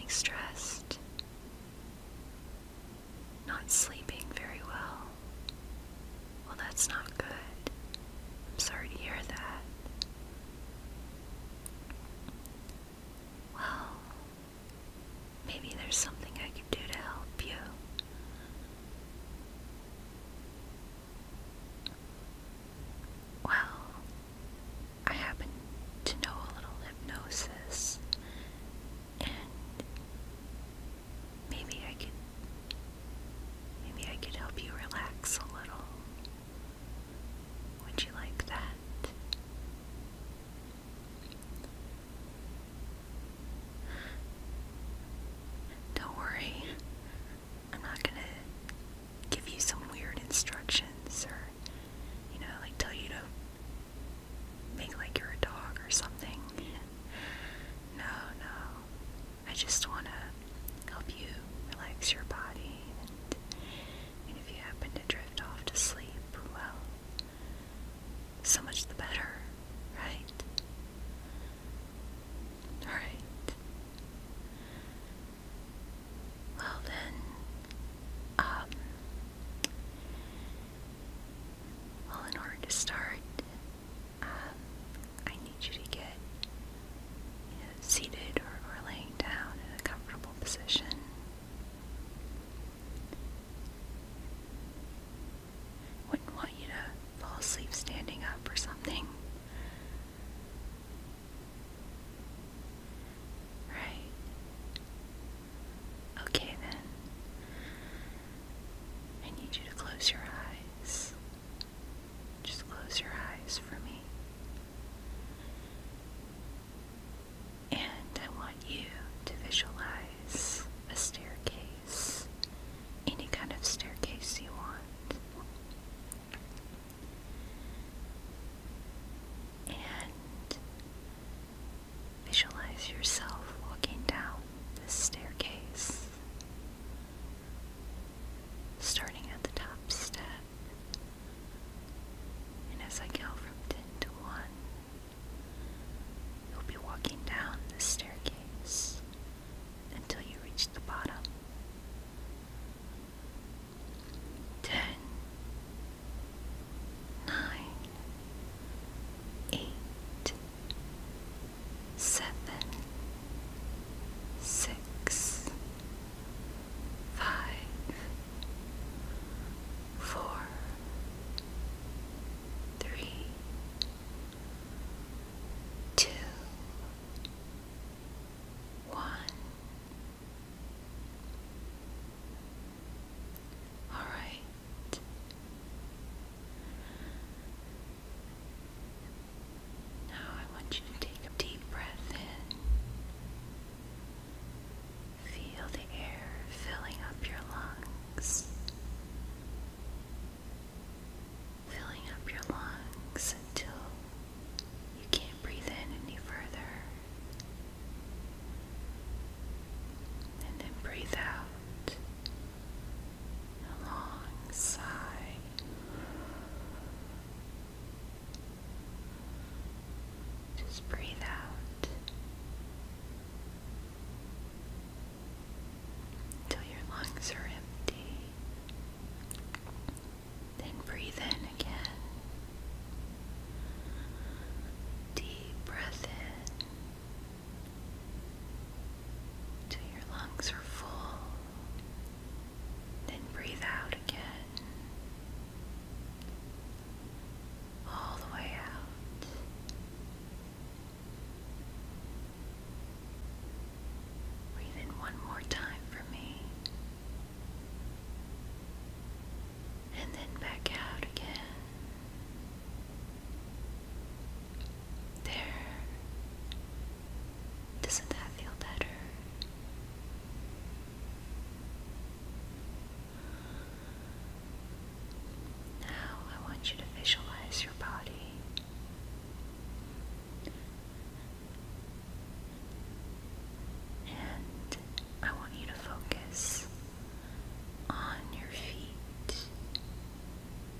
stressed, not sleeping very well. Well, that's not good. I'm sorry to hear that. Well, maybe there's something I could do to help you. Well, I happen to know a little hypnosis, and maybe I could help you relax a little. Would you like that? Don't worry, I'm not gonna give you some weird instructions or, like tell you to make like you're a dog or something. No. I just want to help you relax your body, and if you happen to drift off to sleep, well, so much the better, right? Alright. Well then, in order to start, I need you to get seated or laying down in a comfortable position. Wouldn't want you to fall asleep standing up or something. Right. Okay then. I need you to close your eyes. Just close your eyes for me. And I want you to visualize a staircase. Any kind of staircase you want. And visualize yourself walking down this staircase, starting at the top step. And as I count from 10 to 1, you'll be walking down this staircase until you reach the bottom. 10, 9, 8, 7, 6, 5, 4, 3, 2, 1. All right. Now I want you to take a deep breath in. Feel the air filling up your lungs. Filling up your lungs until you can't breathe in any further. And then breathe out a long sigh. Just breathe out until your lungs are empty. Then breathe in again. Deep breath in till your lungs are full. Then breathe out again. All the way out. Breathe in one more time for me. And then back out again. There. Doesn't that feel better? Now I want you to visualize your body. And I want you to focus on your feet.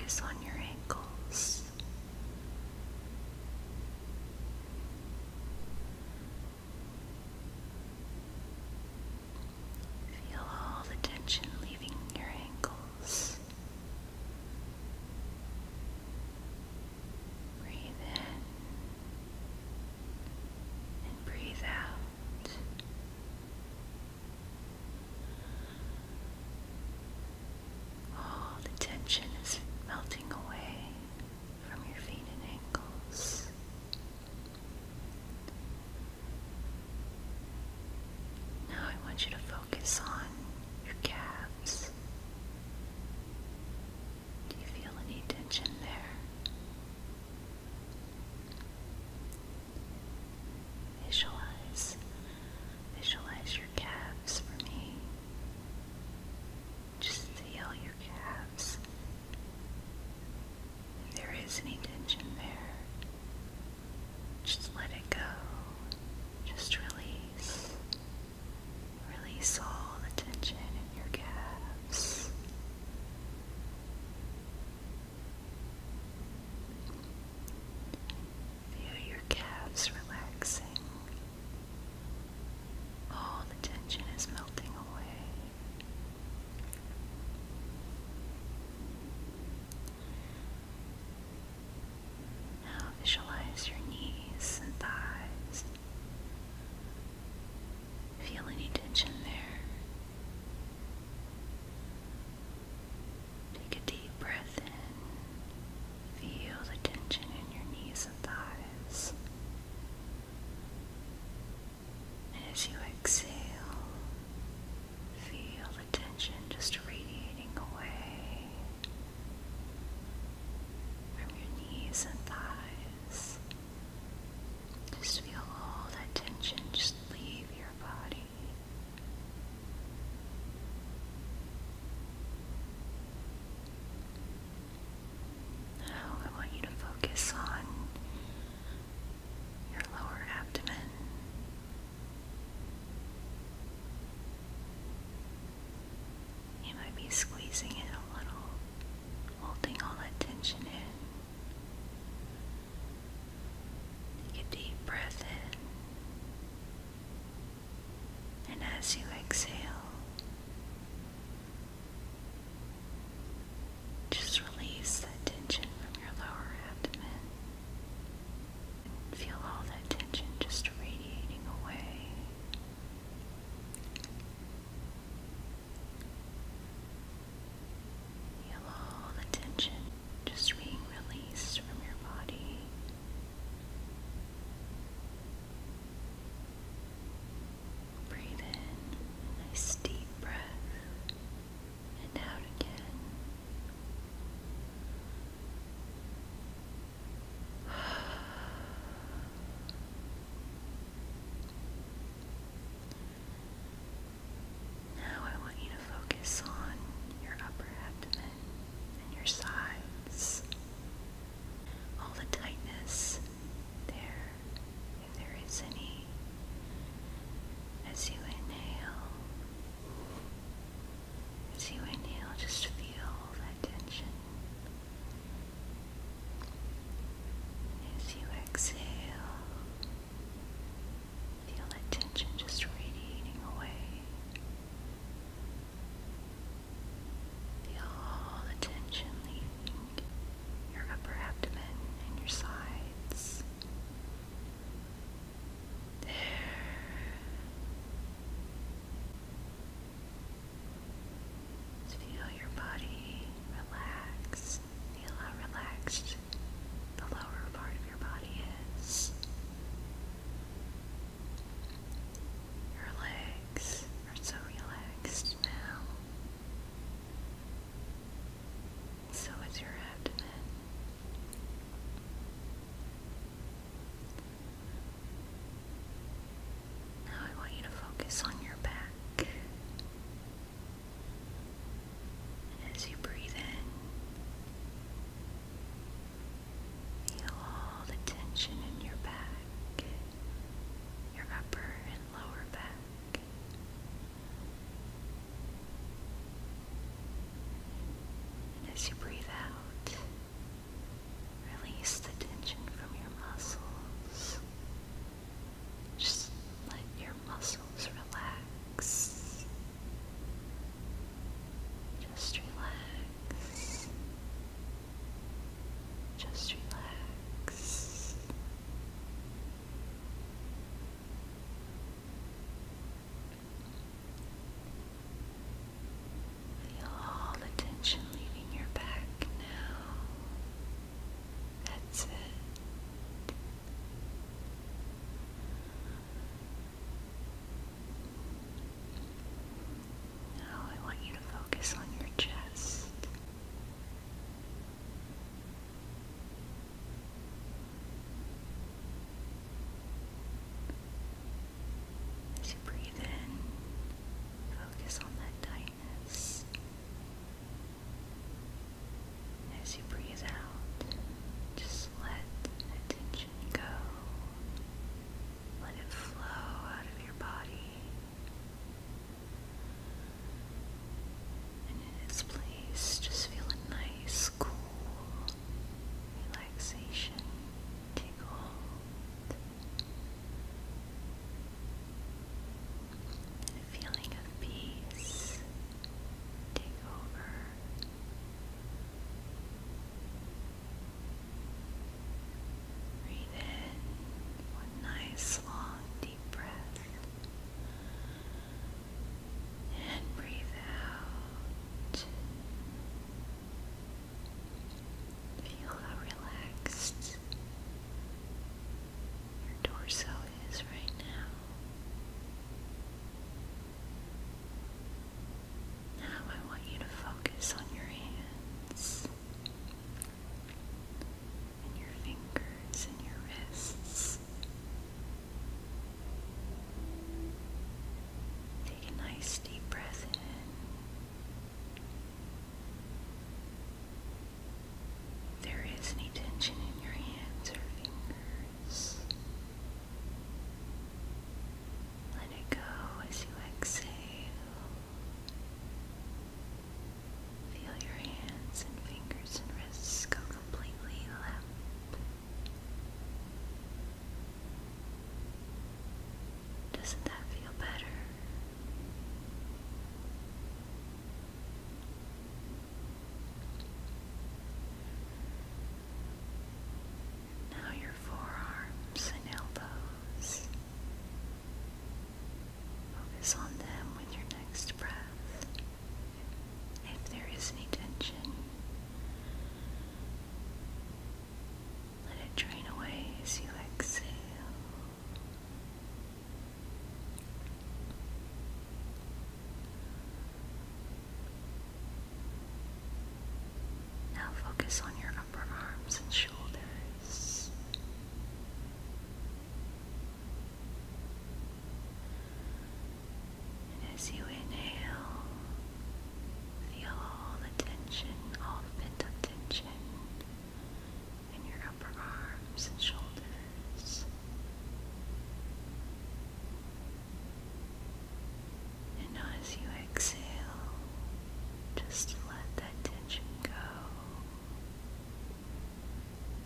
focus on your ankles. Feel all the tension leaving your ankles. Breathe in and breathe out. All the tension is melting away from your feet and ankles. Now I want you to focus on your calves. Do you feel any tension there? Visualize your calves for me. Just feel your calves. If there is any tension there, just let it go. Just release. Release all the tension in your calves. Feel your calves relaxing. All the tension is melting away. Now visualize your knees and thighs. Feel any tension there. Take a deep breath in. Feel the tension in your knees and thighs. And as you exhale, feel the tension just radiating away from your knees and thighs. Just feel all that tension just leave your body. Now I want you to focus on your lower abdomen. You might be squeezing it a little, holding all that tension in. Take a deep breath in, and as you exhale, just release that tension from your lower abdomen. Feel all that tension just radiating away. Feel all the tension just being released from your body. Breathe in a nice deep breath and out again. Now I want you to focus on your upper abdomen and your sides. All the tightness there, if there is any. As you inhale, just feel that tension. As you exhale, feel that tension just radiating away. Feel all the tension leaving your upper abdomen and your sides. There. Just feel your body relax. Feel how relaxed the lower part of your body is. Your legs are so relaxed now. So is your abdomen. Now I want you to focus on your back. And as you breathe in, feel all the tension in your back, your upper and lower back. And as you breathe out, Just relax. Just relax. Feel all the tension leaving your back now. That's it. Now I want you to focus on your chest. As you breathe in, focus on that tightness. As you breathe out, just let that tension go. Let it flow out of your body. And in its place, just feel a nice, cool relaxation take hold. And a feeling of peace take over. Breathe in one nice, long, deep breath. And breathe out. Feel how relaxed your torso is right now. Now I want you to focus on your hands and your fingers and your wrists. Take a nice deep breath in. If there is any tension in your hands or fingers, let it go as you exhale. Feel your hands and fingers and wrists go completely limp. Doesn't that feel better? Now your forearms and elbows. Focus on them with your next breath. If there is any tension, let it drain away as you exhale. Now focus on your upper arms and shoulders. And as you inhale, feel all the tension, all the pent-up tension in your upper arms and shoulders. And now as you exhale, just let that tension go.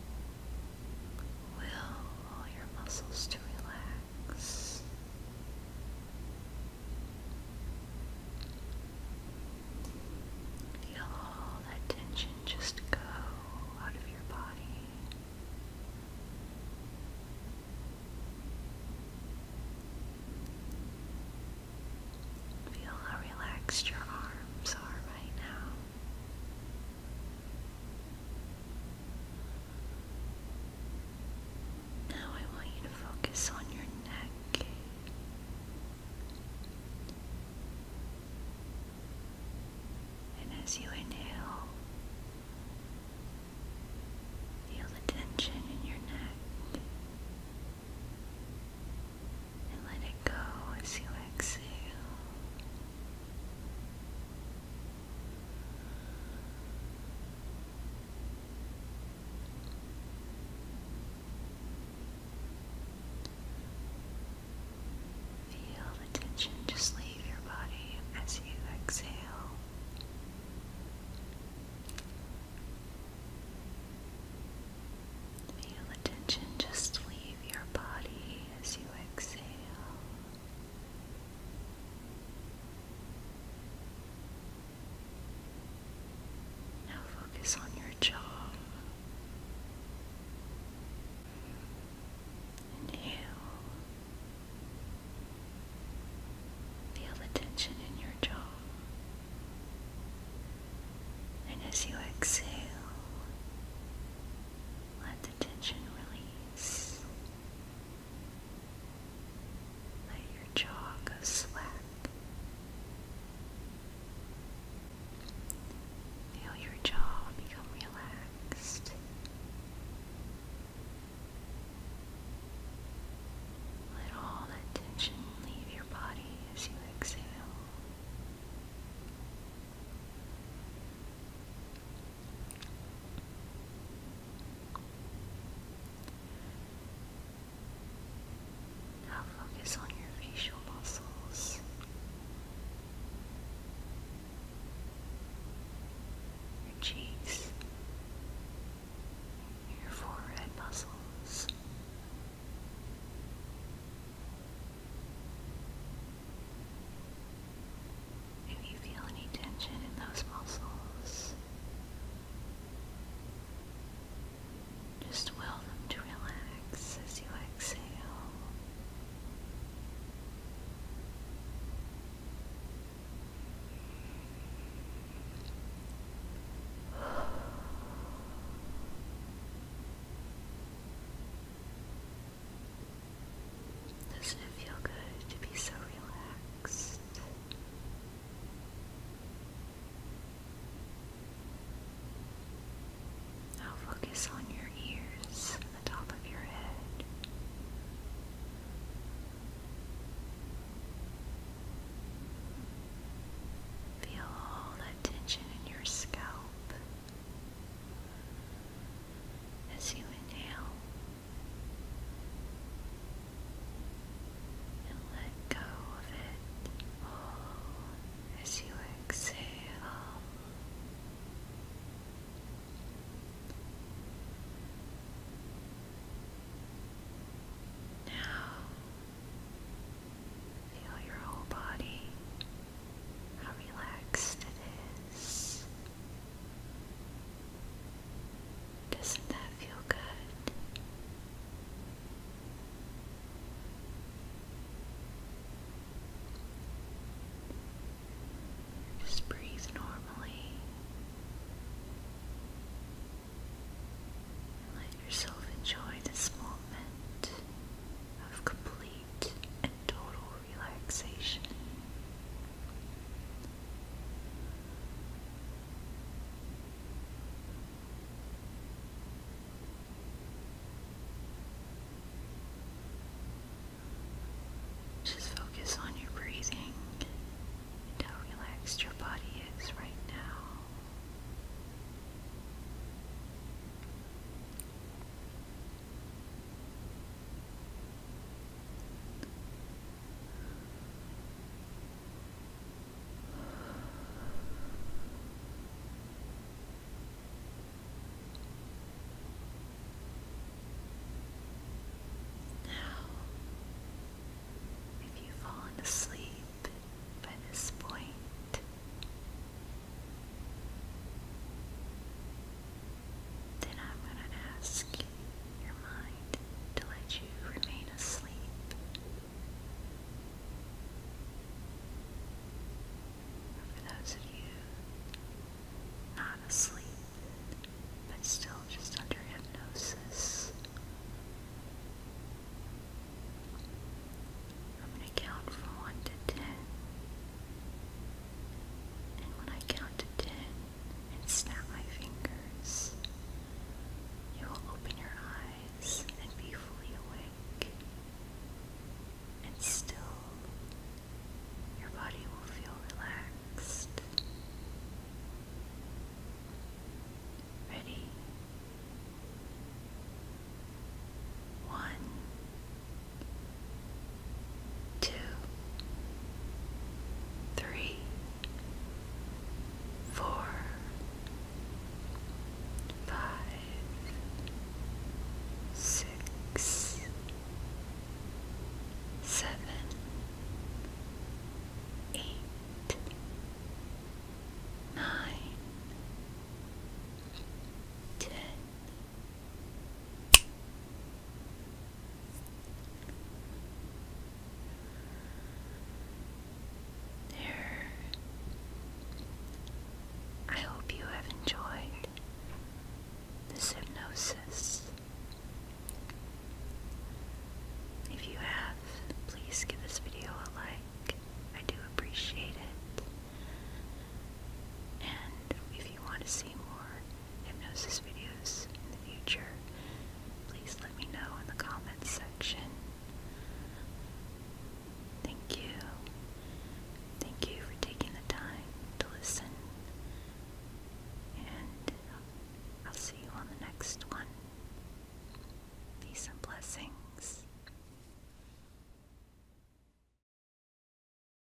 right.